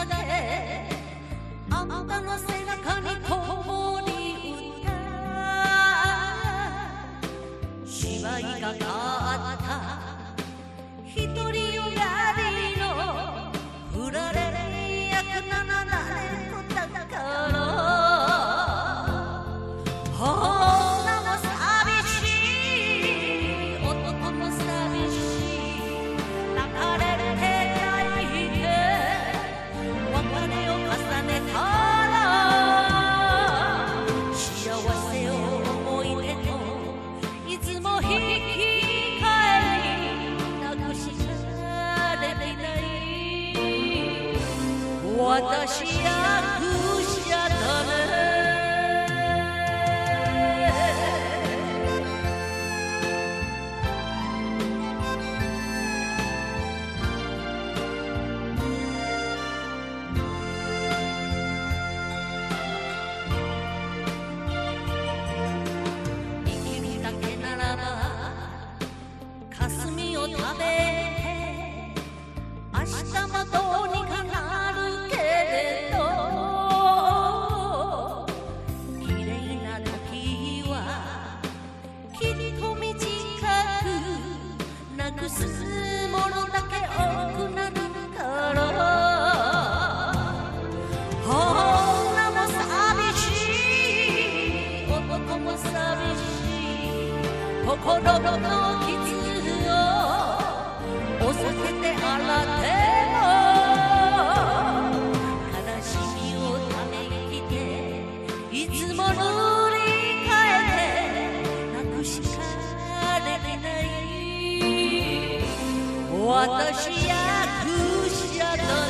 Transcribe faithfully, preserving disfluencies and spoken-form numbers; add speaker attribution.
Speaker 1: だけあんたの背中に子守歌芝居がかった一人よがりの振られ役なら誰とだから女も寂しい男も寂しい抱かれて泣いて別れを重ねたら幸せを思い出といつも引き換えになくしかれていない私役者だね生きるだけならば霞を食べて明日もどうにかなるけれど綺麗な時はきっと短くなくすものだけ多くなるから女も寂しい男も寂しい心の傷をお酒で洗っても悲しみをため息でいつも塗り替えてなくしかれてない私役者だ